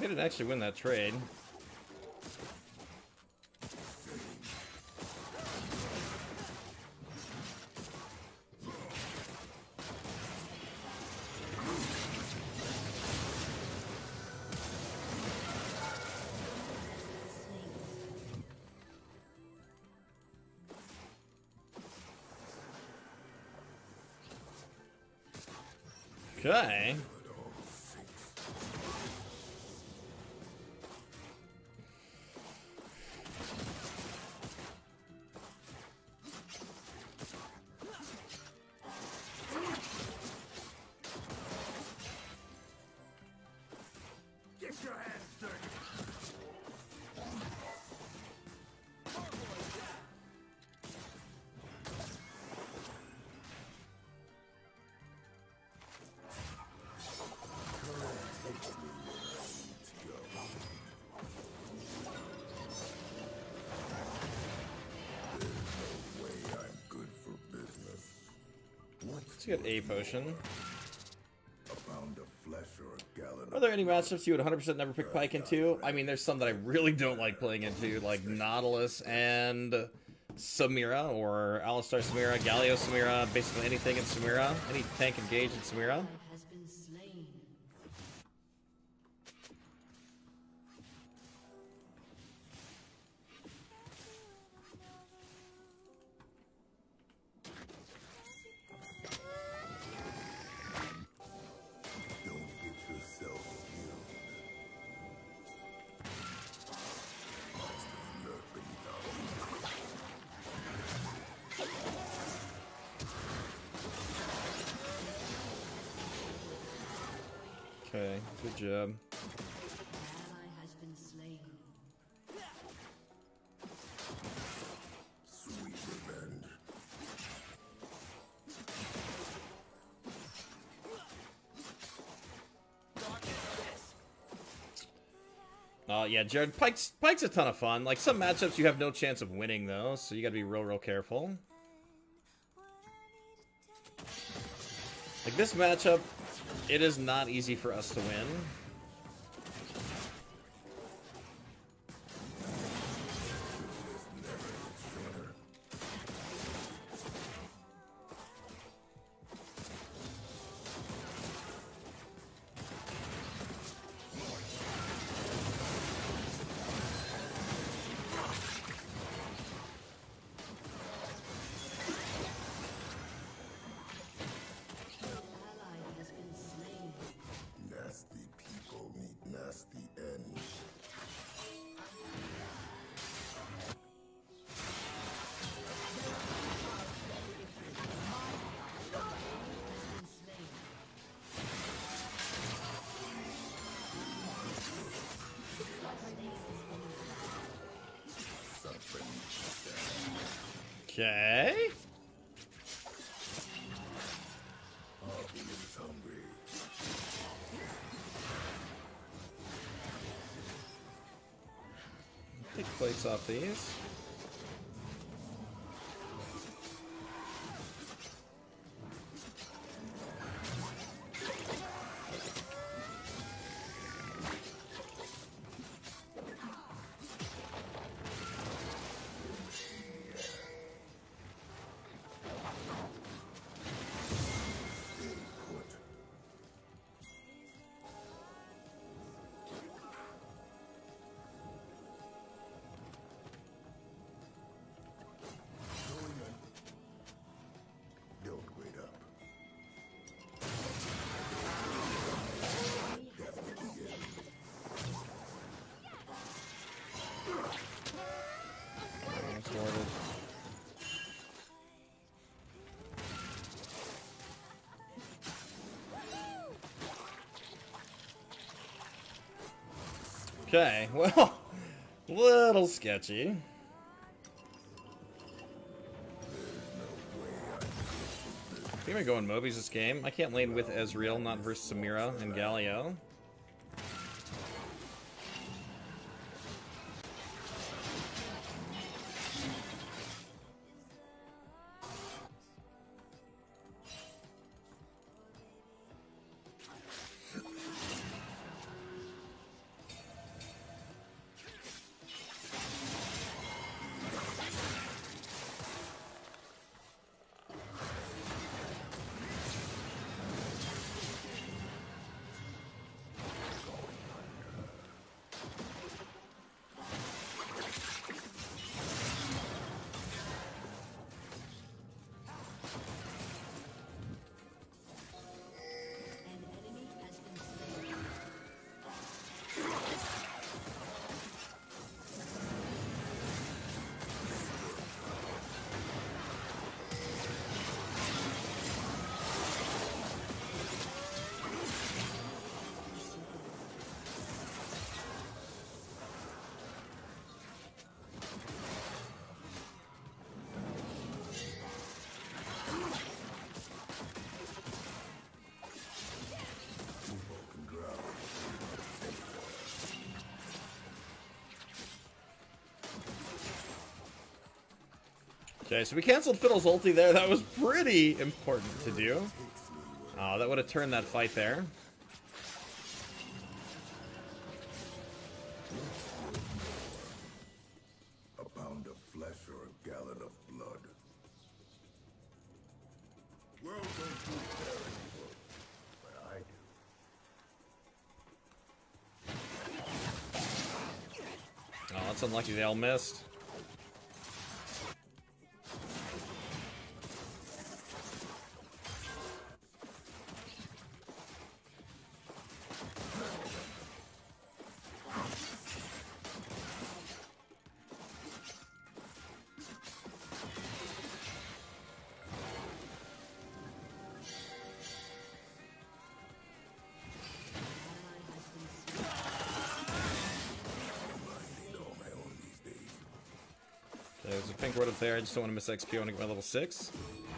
They didn't actually win that trade. Okay. Get your hands dirty. Let's get a potion. A pound of flesh or a gallon. Are there any matchups you would 100% never pick Pyke into? I mean, there's some that I really don't like playing into, like Nautilus and Samira, or Alistar Samira, Galio Samira, basically anything in Samira. Any tank engaged in Samira. Has been slain. Don't get yourself killed. Monsters lurk beneath our feet. Okay, good job. An ally has been slain. Sweet revenge. Yeah, Jared, Pyke's a ton of fun. Like, some matchups you have no chance of winning, though, so you gotta be real careful. Like, this matchup, it is not easy for us to win. Ally has been slain. Nasty people meet nasty ends. Been slain. Okay. Hobby is hungry. Take plates off these. Put. Don't wait up. That's warded. Okay, well, little sketchy. I think I'm going Mobies this game. I can't lane with Ezreal, not versus Samira and Galio. Okay, so we canceled Fiddle's ulti there. That was pretty important to do. Oh, that would have turned that fight there. A pound of flesh or a gallon of blood. World don't do fair anymore, but I do. Oh, that's unlucky they all missed. There's a pink word up there. I just don't want to miss XP. I want to get my level 6.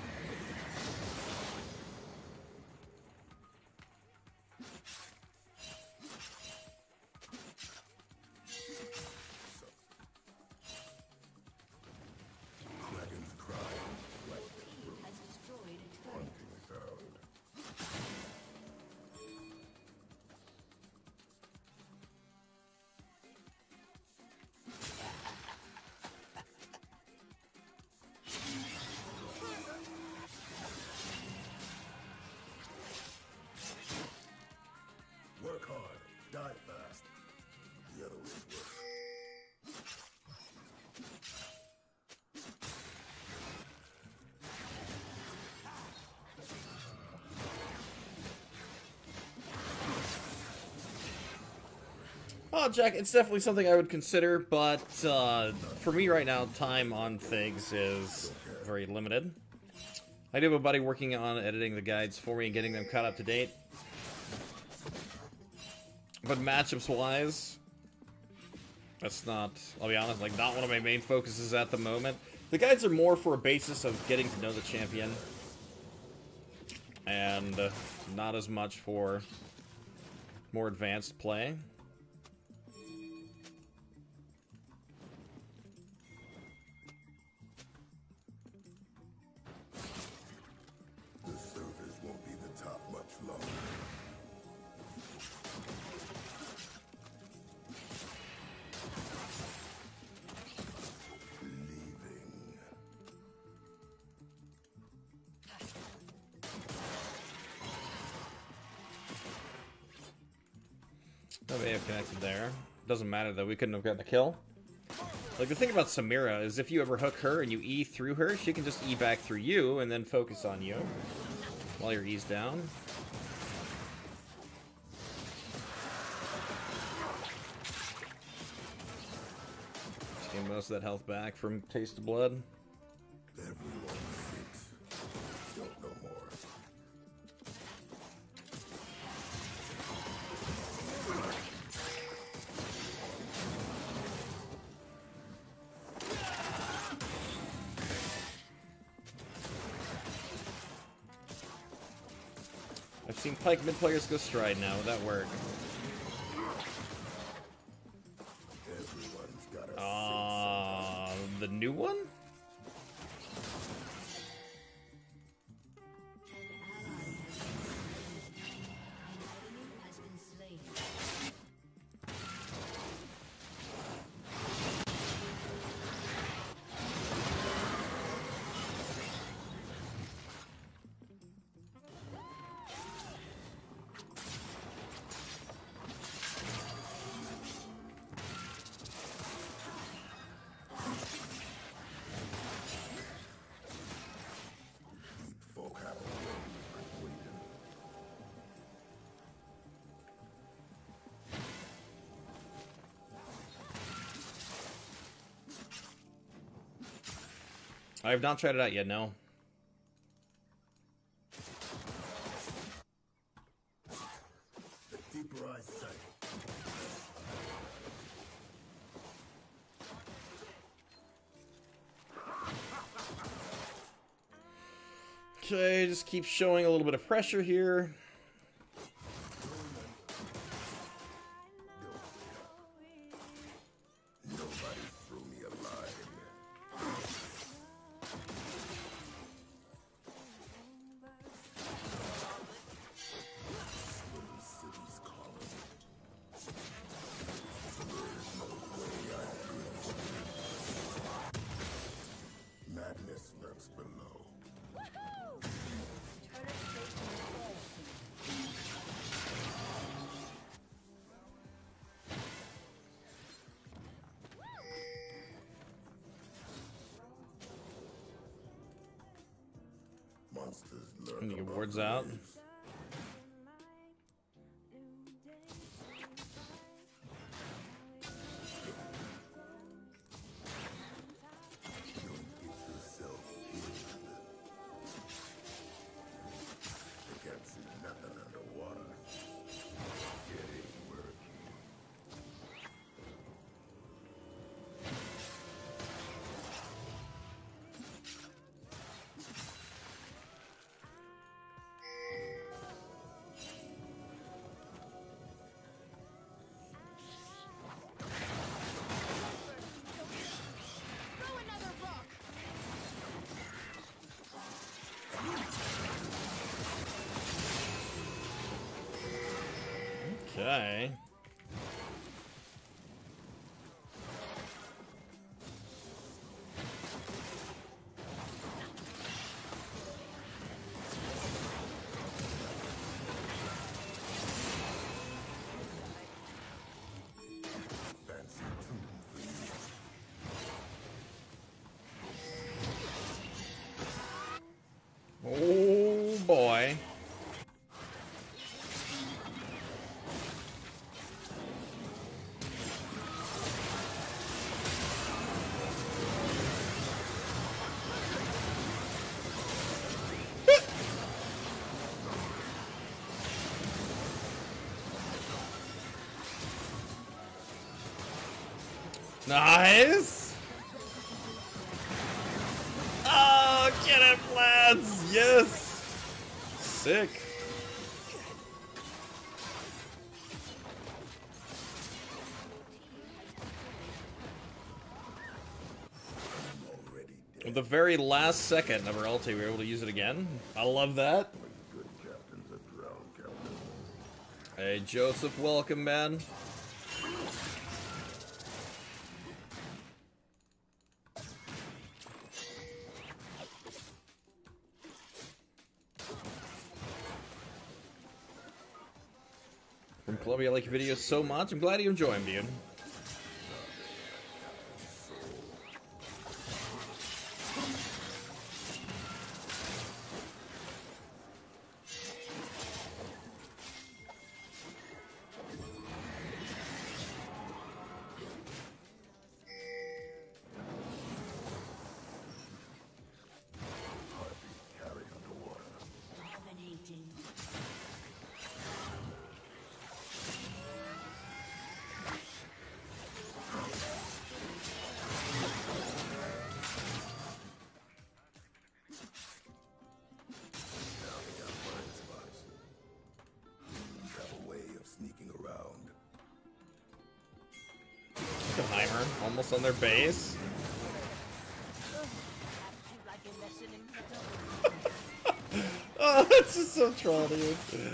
Dragon's cry. Has destroyed a turret. Hunting sound. Work hard, die fast. The other way's worse. Oh, Jack, it's definitely something I would consider, but for me right now, time on things is very limited. I do have a buddy working on editing the guides for me and getting them caught up to date. But matchups-wise, that's not, I'll be honest, like, not one of my main focuses at the moment. The guides are more for a basis of getting to know the champion, and not as much for more advanced play. The surface won't be the top much longer. Leaving. No, may have connected there. Doesn't matter though, we couldn't have gotten a kill. Like, the thing about Samira is if you ever hook her and you E through her, she can just E back through you and then focus on you while your E's down. Just getting most of that health back from Taste of Blood. Everyone thinks. Don't know more. I've seen Pyke mid players go stride now. Would that work? Everyone's got a The new one? Has been slain. folk have a way. I have not tried it out yet, no. The deeper I sight. Okay, just keep showing a little bit of pressure here. Nobody threw me a line. monsters lurk Let me get above wards the out. waves. Don't get yourself killed. They can't see nothing underwater. Get it working. Throw another rock. Okay. Fancy tomb for you. Oh boy. Nice! Oh, get it, lads! Yes! Sick. Already dead. At the very last second of our ulti, we were able to use it again. I love that. Good captains are drowned captains. Hey, Joseph, welcome, man. From Columbia, I like your videos so much. I'm glad you enjoy them, dude. Carry underwater. Dominating. Now they got blind spots. Have a way of sneaking around. Heimer, almost on their base. Like a lesson in Oh, it's just so troll, dude.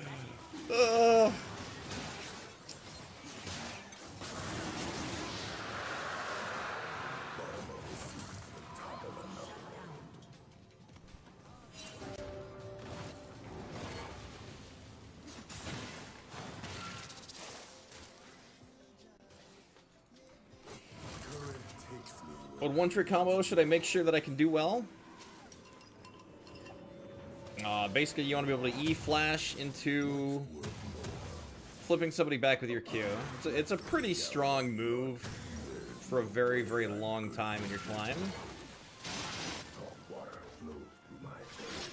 Bottom of the sea, the top of another world. Current takes me where What one-trick combo should I make sure that I can do well? Basically, you want to be able to E-flash into flipping somebody back with your Q. It's a pretty strong move for a very, very long time in your climb. salt water flows through my veins.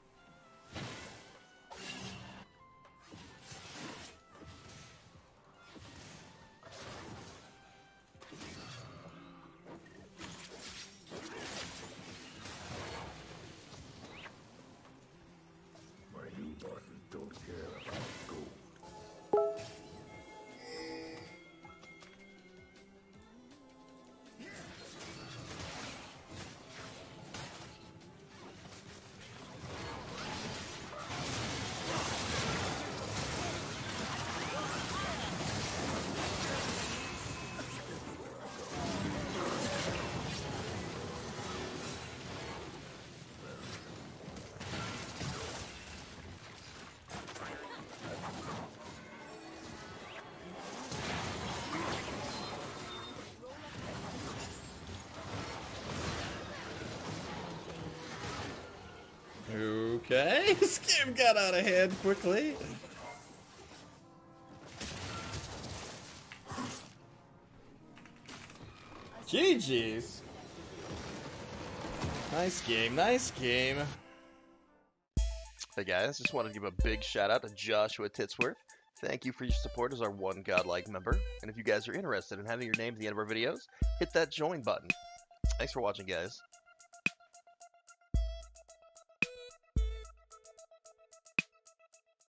My new bosses don't care about gold. Okay, this game got out of hand quickly. GG's. Nice game, nice game. Hey guys, just wanted to give a big shout out to Joshua Titsworth. Thank you for your support as our one godlike member. And if you guys are interested in having your name at the end of our videos, hit that join button. Thanks for watching, guys.